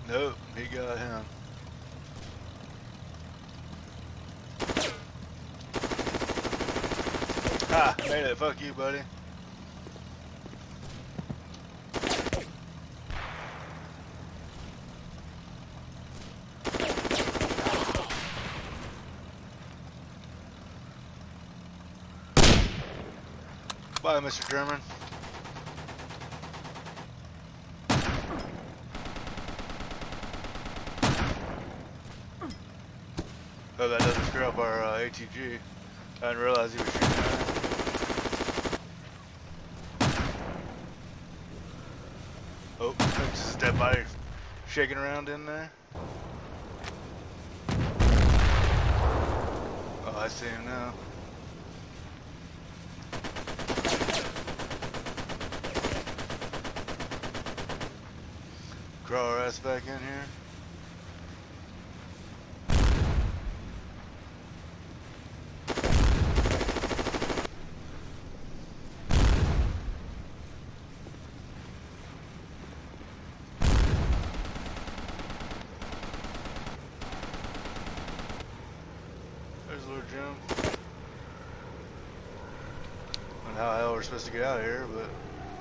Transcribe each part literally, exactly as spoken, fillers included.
Nope, he got him. Ha! Made it. Fuck you, buddy. Bye, Mister German. Oh, that doesn't screw up our uh, A T G. I didn't realize he was shooting at it. Oh, just his dead body shaking around in there. Oh, I see him now. Crawl our ass back in here. There's Lord Jim. I don't know how the hell we're supposed to get out of here, but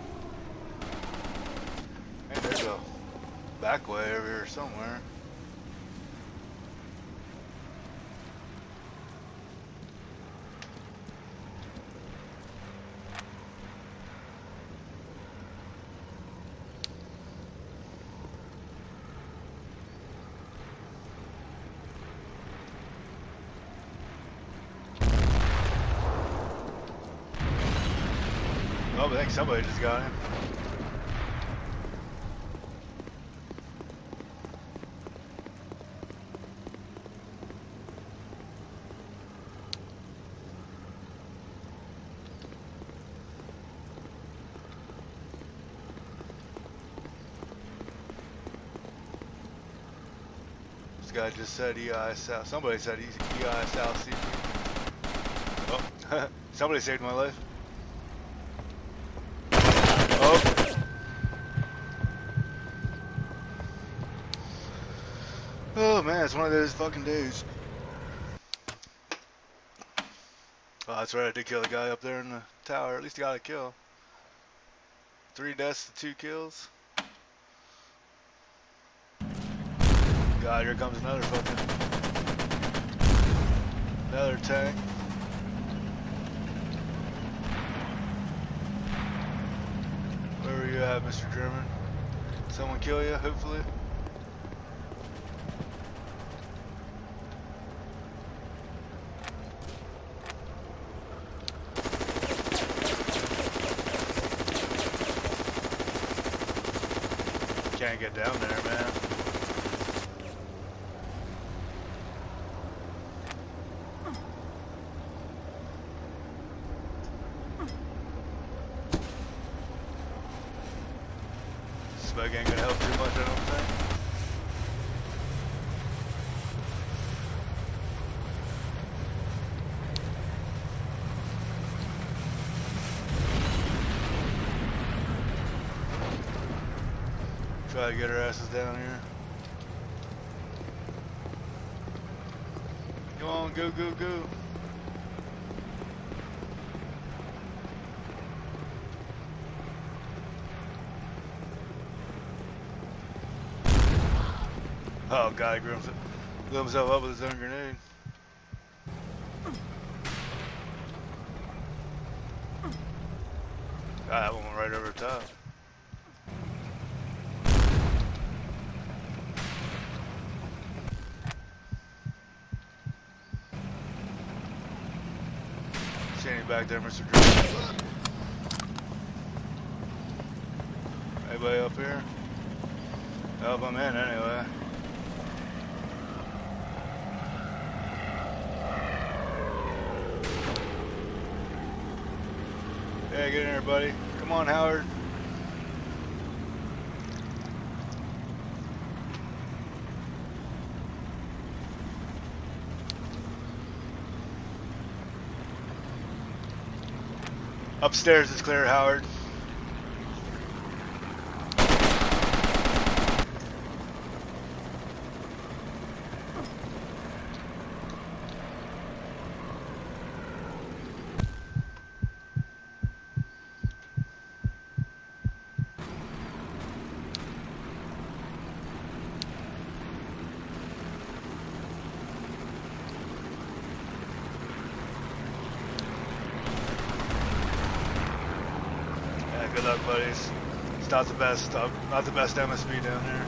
hey, there's a back way over here somewhere. Oh, I think somebody just got him. This guy just said E I South. Somebody said he's E I South C P. Oh, somebody saved my life. Oh. Oh man, it's one of those fucking days. Oh, that's right, I did kill the guy up there in the tower. At least I got a kill. Three deaths to two kills. God, here comes another fucking another tank. Where are you at, Mister German? Someone kill you, hopefully. Can't get down there, man. Smoke ain't gonna help too much, I don't think. Try to get our asses down here. Come on, go, go, go. Oh god, he blew himself, blew himself up with his own grenade. God, that one went right over the top. Standing back there, Mister Drew. Anybody up here? Help him in anyway. Yeah, get in there, buddy. Come on, Howard. Upstairs is clear, Howard. Good luck, buddies. It's not the best, uh, not the best M S B down there.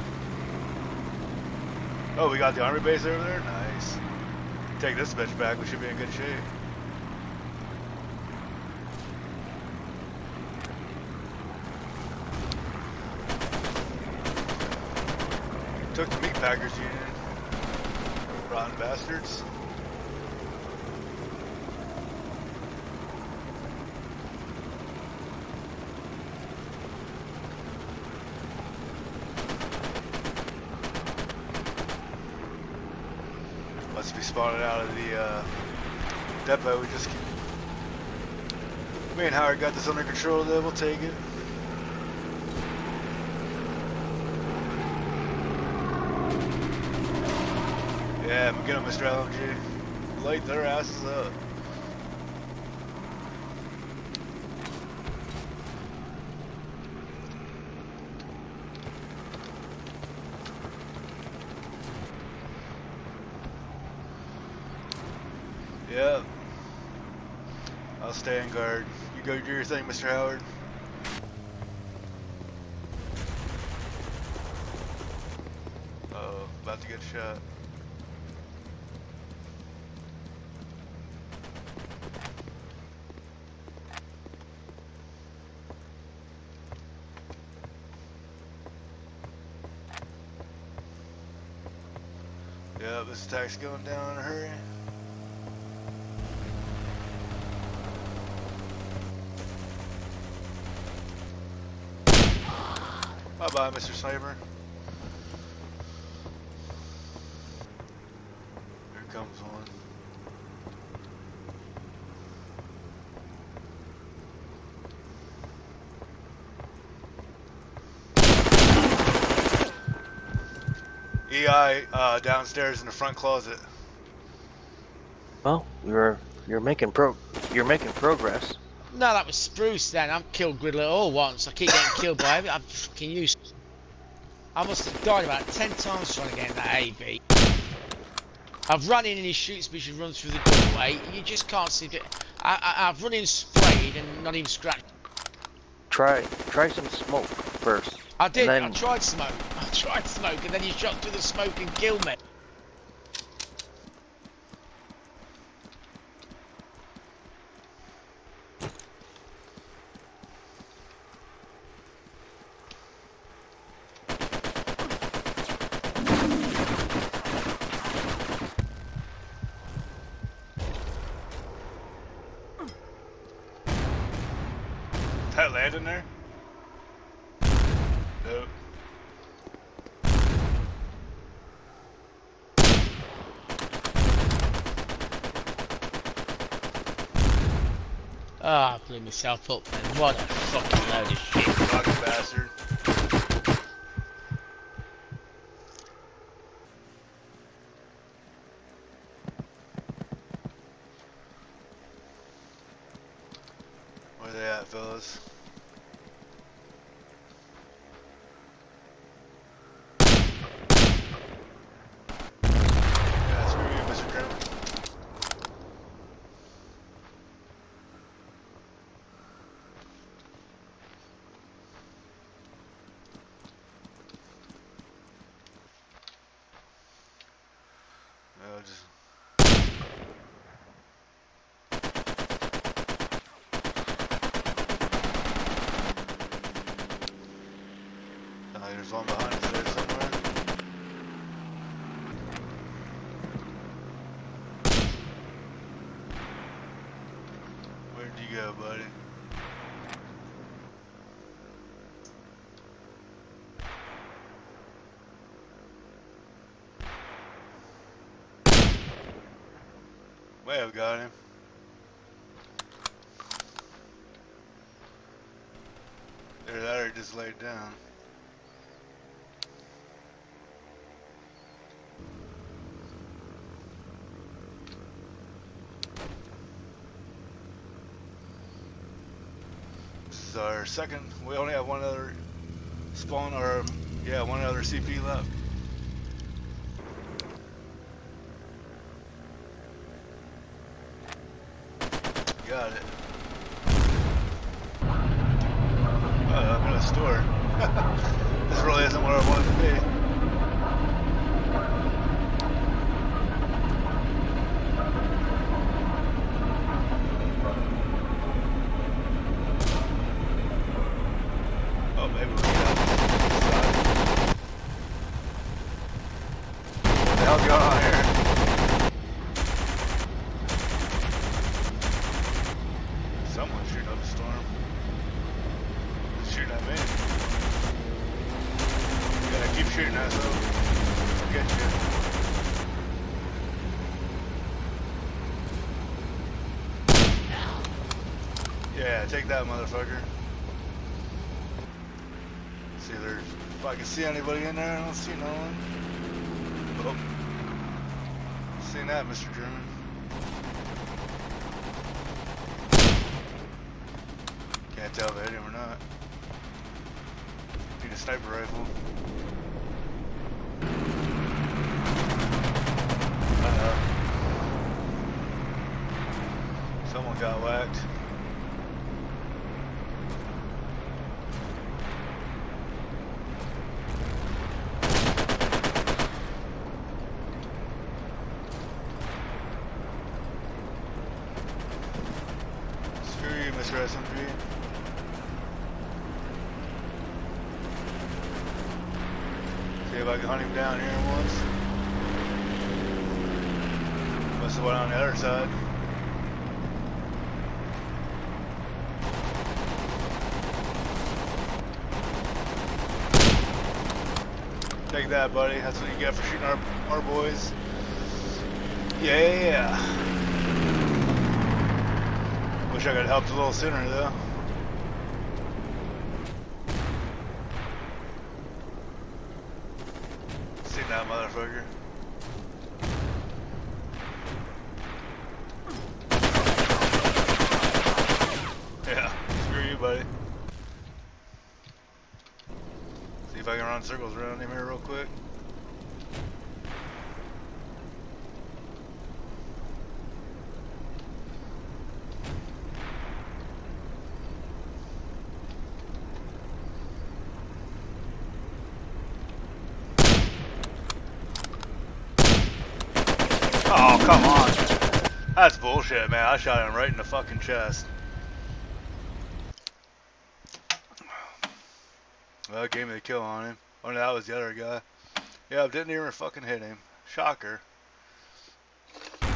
Oh, we got the army base over there? Nice. Take this bitch back, we should be in good shape. Took the meat packers union. Rotten bastards. Must be spawning out of the uh, depot. We just keep... Me and Howard got this under control though, we'll take it. Yeah, get them, Mister L M G. Light their asses up. Yep. I'll stay in guard. You go do your thing, Mister Howard. Uh oh, about to get shot. Yep, this attack's going down in a hurry. Bye bye, Mister Sniper. Here comes one. E I uh, downstairs in the front closet. Well, you're you're making pro you're making progress. No, that was Spruce then. I've killed Griddle all once. I keep getting killed by him. I'm fucking used. I must have died about ten times trying to get in that A B. I've run in and he shoots me, she runs through the doorway. You just can't see it. I, I, I've run in sprayed and not even scratched. Try try some smoke first. I did. Then... I tried smoke. I tried smoke and then he shot through the smoke and killed me. That land in there? Nope. Ah, oh, I blew myself up then. What a fucking load of shit. Fucking bastard. Where they at, fellas? Yeah, screw you, Mister Trim. No, just... There's one behind us there somewhere. Where'd you go, buddy? May have got him. Either that or just laid down. This is our second. We only have one other spawn, or yeah, one other C P left. Got it. door. This really isn't where I wanted to be. Oh, maybe we can get out this side. What the hell's going on here? Someone's shooting up a storm. Shooting at me. You gotta keep shooting, asshole. Forget you. Yeah, take that, motherfucker. See if there's, if I can see anybody in there. I don't see no one. Oh. Seen that, Mister German. Can't tell if I hit him or not. Need a sniper rifle. Uh-oh. Someone got whacked. Screw you, Mister S M P. See if I can hunt him down here once. Must have went on the other side. Take that, buddy. That's what you get for shooting our, our boys. Yeah. Wish I could have helped a little sooner, though. Seen that motherfucker. Yeah, screw you, buddy. See if I can run circles around him here real quick. Oh, come on. That's bullshit, man. I shot him right in the fucking chest. Well, that gave me the kill on him. Oh, no, that was the other guy. Yeah, I didn't even fucking hit him. Shocker. I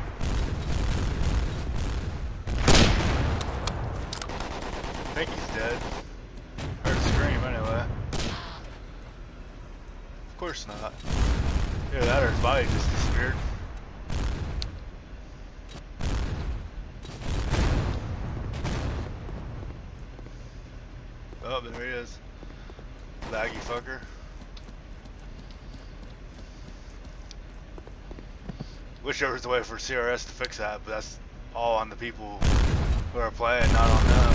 think he's dead. Heard a scream anyway. Of course not. Yeah, that or his body just disappeared. Oh, there he is. Laggy fucker. Wish there was a way for C R S to fix that, but that's all on the people who are playing, not on them.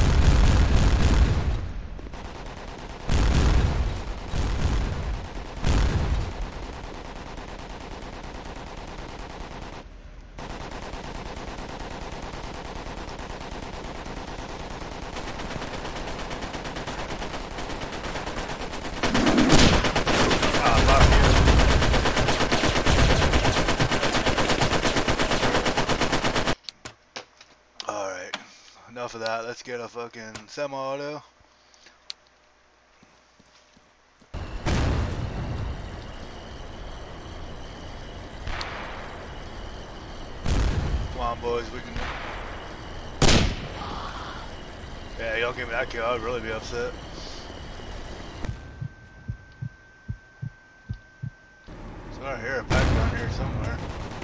Enough of that, let's get a fucking semi-auto. Come on, boys, we can... Yeah, y'all give me that kill, I'd really be upset. So I hear a pack down here somewhere.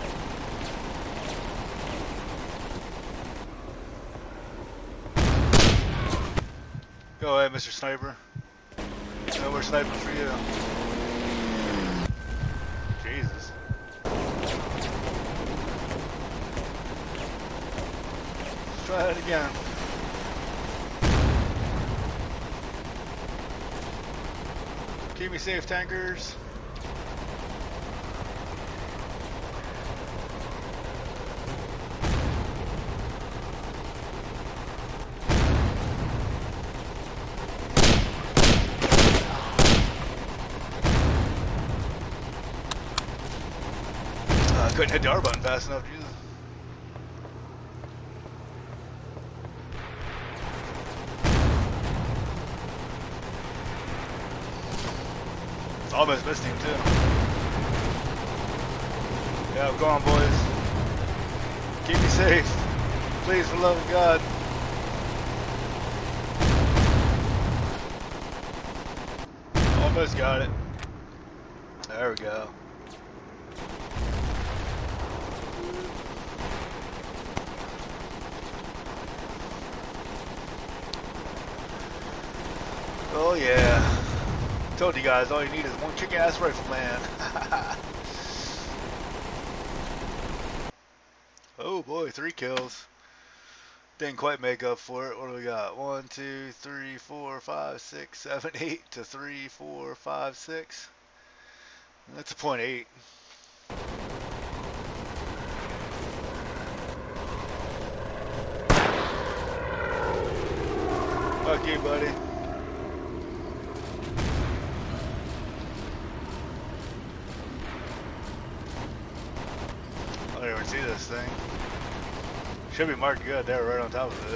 Go ahead, Mister Sniper. No, we're sniping for you. Jesus. Let's try that again. Keep me safe, tankers. couldn't hit the R button fast enough, Jesus. Almost missed him too. Yeah, go on, boys. Keep me safe. Please, for the love of God. Almost got it. There we go. Oh yeah. Told you guys, all you need is one kick-ass rifle, man. Oh boy, three kills. Didn't quite make up for it. What do we got? One, two, three, four, five, six, seven, eight to three, four, five, six. That's a point eight. Fuck you, buddy. I don't even see this thing. Should be marked good there, right on top of it.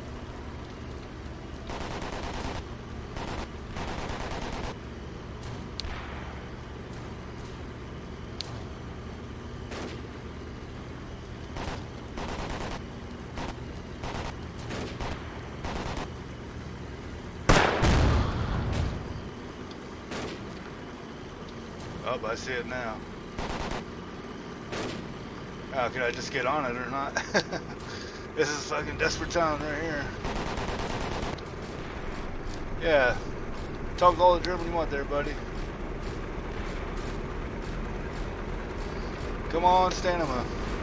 Oh, I see it now. Oh, can I just get on it or not? This is fucking desperate time right here. Yeah. Talk all the German you want there, buddy. Come on, stamina.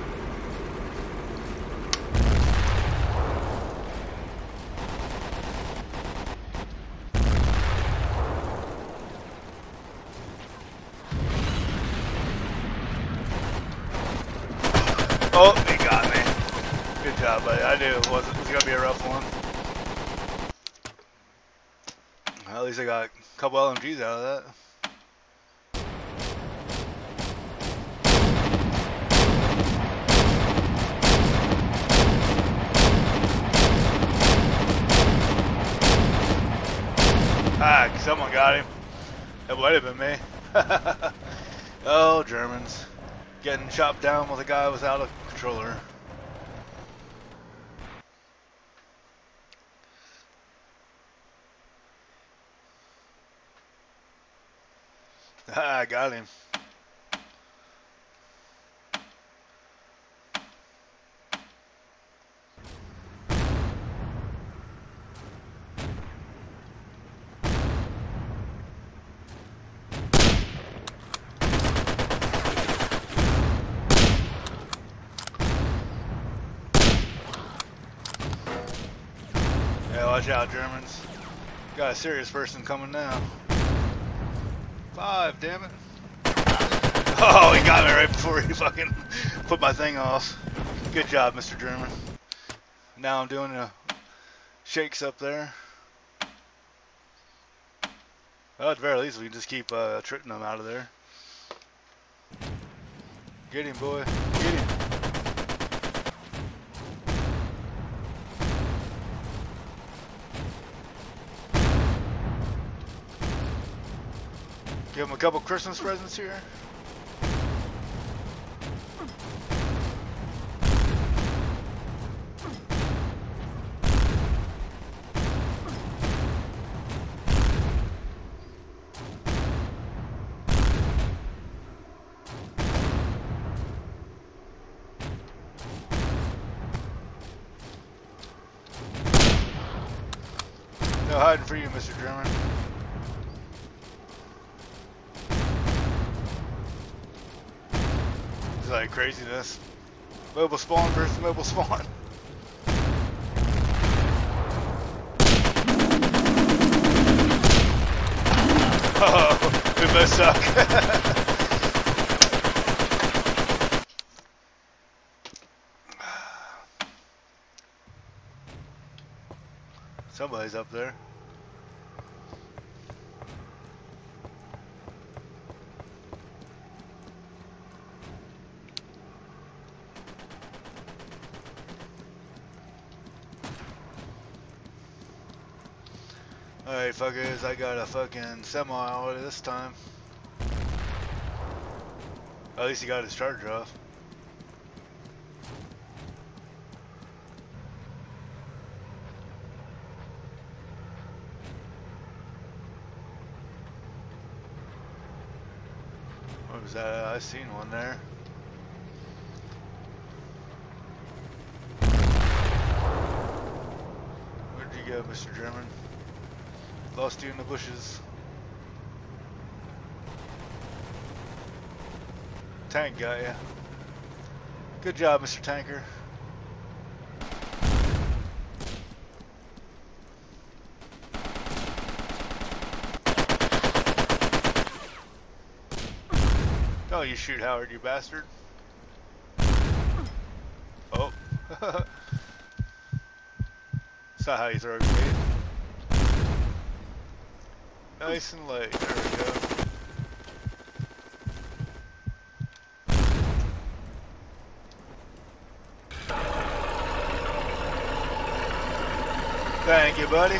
Oh, he got me. Good job, buddy. I knew it was, it was going to be a rough one. Well, at least I got a couple L M Gs out of that. Ah, someone got him. It might have been me. Oh, Germans. Getting chopped down with a guy without a controller. Ah, I got him. Yeah, watch out, Germans. Got a serious person coming now. Five, damn it. Oh, he got me right before he fucking put my thing off. Good job, Mister German. Now I'm doing the shakes up there. Well, at the very least, we can just keep uh, tripping them out of there. Get him, boy. Get him. Give him a couple Christmas presents here. No hiding for you, Mister German. It's like craziness. Mobile spawn versus mobile spawn. Oh, we both suck. Somebody's up there. Alright, fuckers, I got a fucking semi order this time. At least he got his charger off. What was that? I seen one there. Where'd you go, Mister German? Lost you in the bushes. Tank got ya. Good job, Mister Tanker. Oh, you shoot Howard, you bastard. Oh. That's not how you throw a grenade. Nice and light. There we go. Thank you, buddy.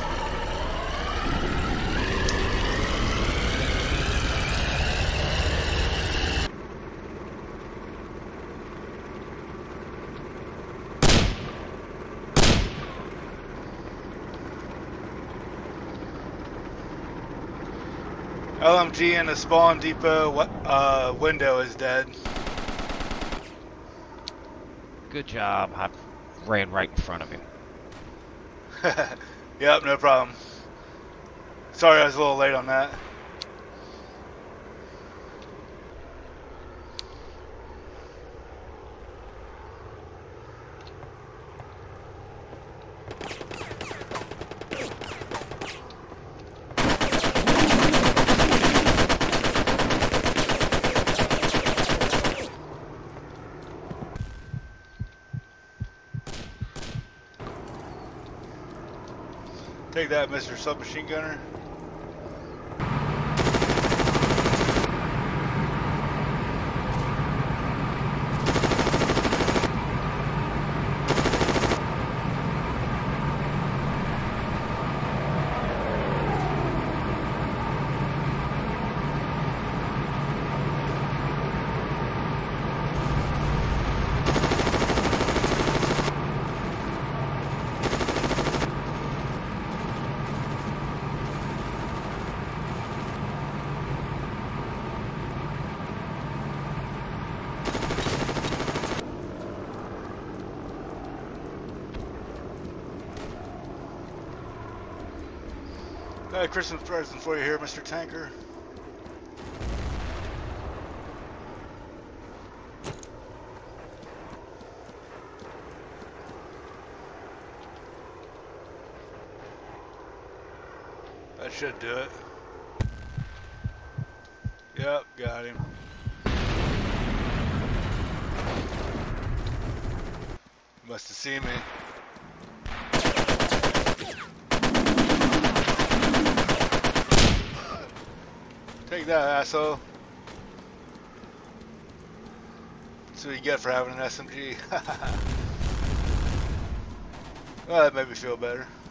L M G in the spawn depot uh, window is dead. Good job. I ran right in front of him. Yep, no problem. Sorry I was a little late on that. Take that, Mister Submachine Gunner. Got a Christmas present for you here, Mister Tanker. That should do it. Yep, got him. Must have seen me. Take that, asshole. That's what you get for having an S M G. Well, that made me feel better.